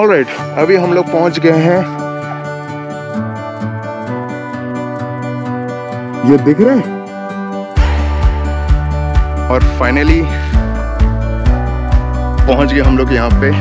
Alright, अभी हम लोग पहुंच गए हैं। ये दिख रहा है और फाइनली पहुंच गए हम लोग यहाँ पे।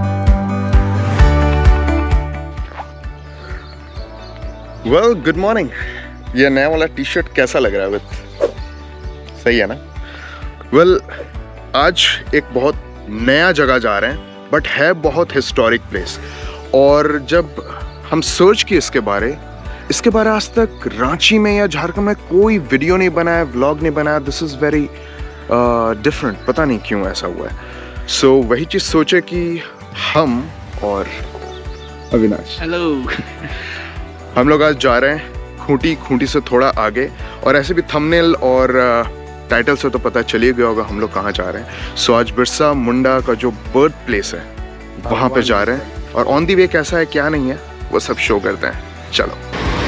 Well, good morning. ये नया वाला टी शर्ट कैसा लग रहा है विद? सही है ना? वेल, आज एक बहुत नया जगह जा रहे हैं, बट है बहुत हिस्टोरिक प्लेस। और जब हम सर्च किए इसके बारे आज तक रांची में या झारखंड में कोई वीडियो नहीं बनाया, व्लॉग नहीं बनाया। दिस इज़ वेरी डिफरेंट, पता नहीं क्यों ऐसा हुआ है। सो वही चीज़ सोचे कि हम और अविनाश, हेलो हम लोग आज जा रहे हैं खूंटी से थोड़ा आगे। और ऐसे भी थंबनेल और टाइटल से तो पता चल ही गया होगा हम लोग कहाँ जा रहे हैं। सो आज बिरसा मुंडा का जो बर्थ प्लेस है वहाँ पे जा रहे हैं, और ऑन दी वे कैसा है क्या नहीं है वो सब शो करते हैं। चलो।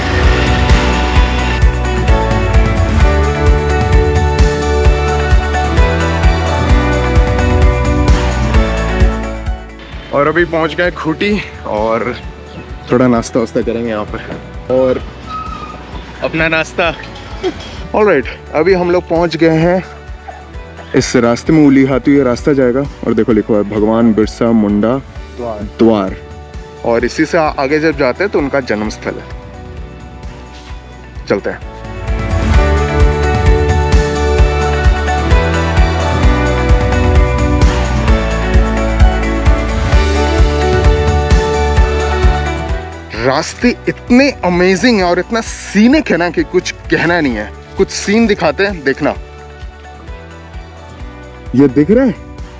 और अभी पहुँच गए खूंटी और थोड़ा नाश्ता वास्ता करेंगे यहाँ पर और अपना नाश्ता। ऑलराइट, अभी हम लोग पहुंच गए हैं। इस रास्ते में उली हाथी ये रास्ता जाएगा और देखो लिखा है भगवान बिरसा मुंडा द्वार। और इसी से आगे जब जाते हैं तो उनका जन्म स्थल है। चलते हैं। रास्ते इतने अमेजिंग है और इतना सीनिक है ना कि कुछ कहना नहीं है। कुछ सीन दिखाते हैं, देखना। ये दिख रहा है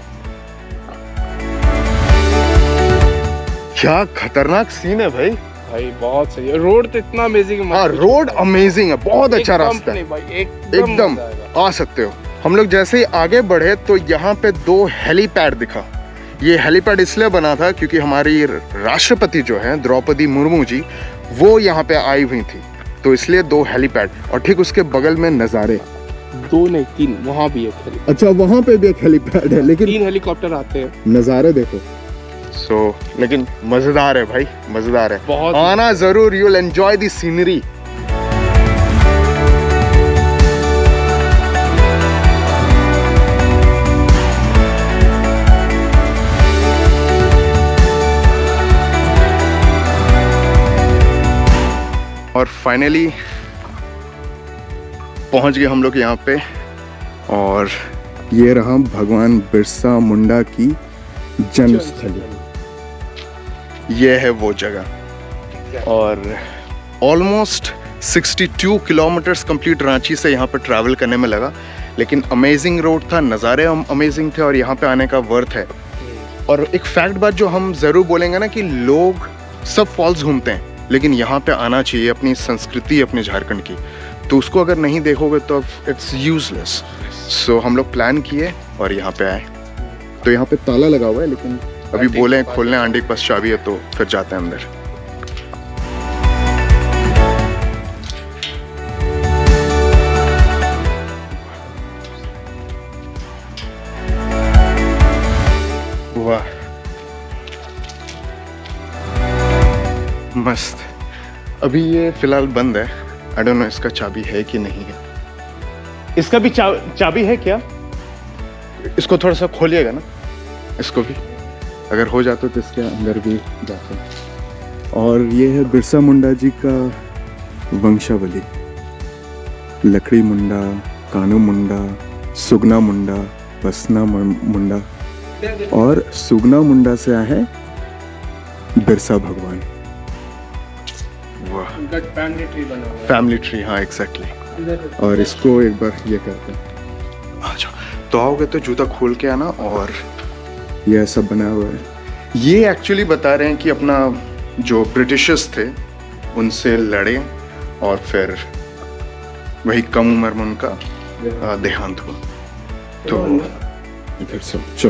क्या खतरनाक सीन है भाई। बहुत सही है। रोड तो इतना अमेजिंग है। हाँ, रोड अमेजिंग है, बहुत अच्छा रास्ता है। एकदम आ सकते हो। हम लोग जैसे ही आगे बढ़े तो यहाँ पे 2 हेलीपैड दिखा। ये हेलीपैड इसलिए बना था क्योंकि हमारी राष्ट्रपति जो है द्रौपदी मुर्मू जी, वो यहाँ पे आई हुई थी, तो इसलिए 2 हेलीपैड। और ठीक उसके बगल में नज़ारे 2 नहीं 3, वहाँ भी एक हेलीपैड। अच्छा, वहाँ पे भी एक हेलीपैड है, लेकिन 3 हेलीकॉप्टर आते हैं। नज़ारे देखो। लेकिन मजेदार है भाई, मजेदार है। बहुत आना जरूर, you will enjoy the scenery. और फाइनली पहुंच गए हम लोग यहाँ पे। और ये रहा भगवान बिरसा मुंडा की जन्मस्थली। ये है वो जगह। और ऑलमोस्ट 62 किलोमीटर्स कंप्लीट रांची से यहाँ पे ट्रैवल करने में लगा। लेकिन अमेजिंग रोड था, नज़ारे अमेजिंग थे और यहाँ पे आने का वर्थ है। और एक फैक्ट बात जो हम ज़रूर बोलेंगे ना कि लोग सब फॉल्स घूमते हैं, लेकिन यहाँ पे आना चाहिए, अपनी संस्कृति अपने झारखंड की। तो उसको अगर नहीं देखोगे तो इट्स यूजलेस। सो हम लोग प्लान किए और यहाँ पे आए। तो यहाँ पे ताला लगा हुआ है, लेकिन अभी बोले खोलने आंटी के पास चाबी है, तो फिर जाते हैं अंदर। वाह, मस्त। अभी ये फिलहाल बंद है। आई डोंट नो इसका चाबी है कि नहीं है। इसका भी चाबी है क्या? इसको थोड़ा सा खोलिएगा ना, इसको भी अगर हो जाता तो इसके अंदर भी जाते हैं। और ये है बिरसा मुंडा जी का वंशावली। लकड़ी मुंडा, कानू मुंडा, सुगना मुंडा, बसना मुंडा और सुगना मुंडा से आए हैं बिरसा भगवान। वाह, फैमिली ट्री। हाँ, एग्जैक्टली। और इसको एक बार ये करते हैं। अच्छा, तो आओगे तो जूता खोल के आना। और ये सब बना हुआ है। ये एक्चुअली बता रहे हैं कि अपना जो ब्रिटिशर्स थे उनसे लड़े और फिर वही कम उम्र में उनका देहांत हुआ। तो इधर से चलो।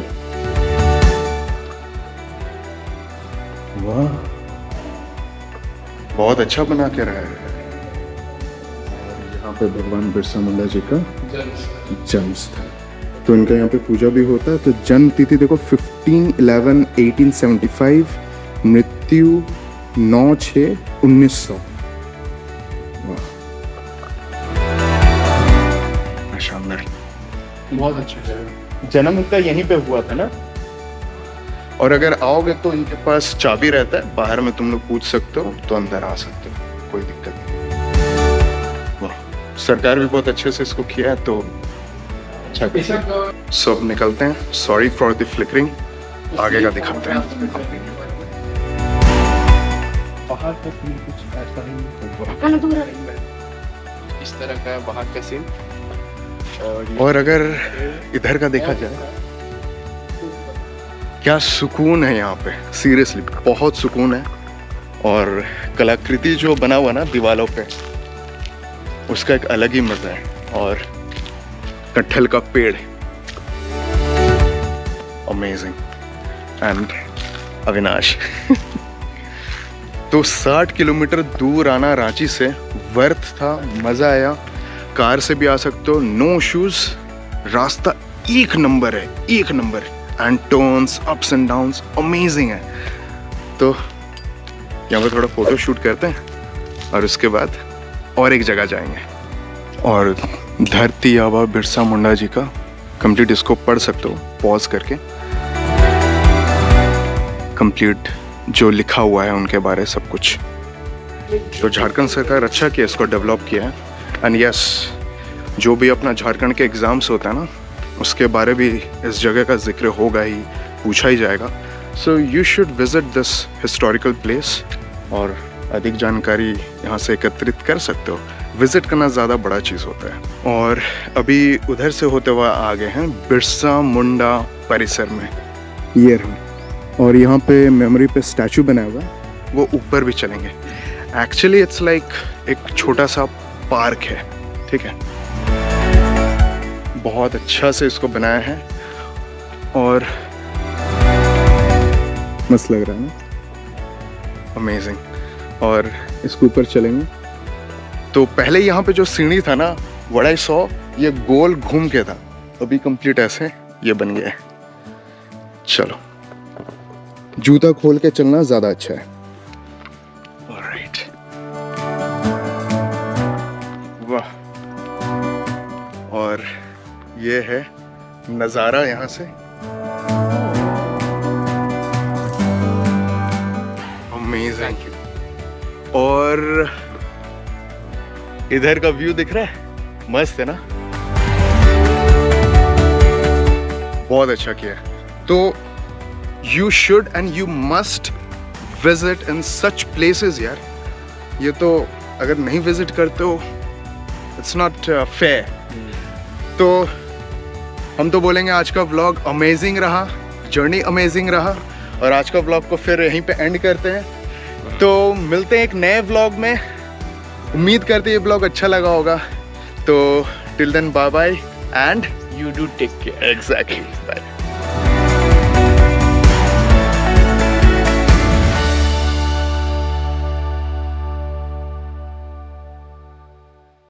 वाह, बहुत अच्छा बना के रहा है। यहाँ पे भगवान बिरसा मुंडा जी का जन्म स्थल, तो इनका यहाँ पे पूजा भी होता है। तो जन्म तिथि देखो 15/11/1875, मृत्यु 9/6/1900। शानदार, बहुत अच्छा जगह। जन्म इनका यहीं पे हुआ था ना। और अगर आओगे तो इनके पास चाबी रहता है, बाहर में तुम लोग पूछ सकते हो, तो अंदर आ सकते हो, कोई दिक्कत नहीं। वाह, सरकार भी बहुत अच्छे से इसको किया है, तो अच्छा। सब निकलते हैं, सॉरी फॉर द फ्लिकरिंग, आगे का दिखाते हैं। बाहर का सीन कुछ ऐसा ही इस तरह का बाहर का सीन। और अगर इधर का देखा जाए, क्या सुकून है यहाँ पे, सीरियसली बहुत सुकून है। और कलाकृति जो बना हुआ ना दीवारों पे, उसका एक अलग ही मजा है। और कटहल का पेड़, अमेजिंग। एंड अविनाश तो 60 किलोमीटर दूर आना रांची से वर्थ था, मजा आया। कार से भी आ सकते हो, नो शूज, रास्ता एक नंबर है, एक number. And turns, ups and downs amazing है। तो यहाँ पे थोड़ा फोटो शूट करते हैं और उसके बाद और एक जगह जाएंगे। और धरती आबा बिरसा मुंडा जी का कंप्लीट इसको पढ़ सकते हो पॉज करके, कंप्लीट जो लिखा हुआ है उनके बारे सब कुछ। तो झारखंड सरकार अच्छा किया, इसको डेवलप किया है। एंड यस, जो भी अपना झारखंड के एग्ज़ाम्स होता है ना, उसके बारे भी इस जगह का जिक्र होगा ही, पूछा ही जाएगा। So you should visit this historical place और अधिक जानकारी यहाँ से एकत्रित कर सकते हो। विजिट करना ज़्यादा बड़ा चीज़ होता है। और अभी उधर से होते हुए आ गए हैं बिरसा मुंडा परिसर में, ये रहा। और यहाँ पे मेमोरी पे स्टैचू बनाया हुआ है, वो ऊपर भी चलेंगे। एक्चुअली इट्स लाइक एक छोटा सा पार्क है, ठीक है। बहुत अच्छा से इसको बनाया है और मस्त लग रहा है ना, अमेजिंग। और इसके ऊपर चलेंगे तो पहले यहाँ पे जो सीढ़ी था ना, व्हाट आई सॉ, ये गोल घूम के था, अभी कंप्लीट ऐसे ये बन गया है। चलो, जूता खोल के चलना ज्यादा अच्छा है। ऑलराइट, वाह। और ये है नज़ारा यहाँ से, अमेजिंग। और इधर का व्यू दिख रहा है, मस्त है ना, बहुत अच्छा किया है। तो you should and you must visit in such places यार। ये तो अगर नहीं विजिट करते हो, इट्स नॉट फेयर। तो हम तो बोलेंगे आज का व्लॉग अमेजिंग रहा, जर्नी अमेजिंग रहा। और आज का व्लॉग को फिर यहीं पे एंड करते हैं। तो मिलते हैं एक नए व्लॉग में, उम्मीद करते हैं ये व्लॉग अच्छा लगा होगा। तो till then bye bye and You do take care. Exactly bye.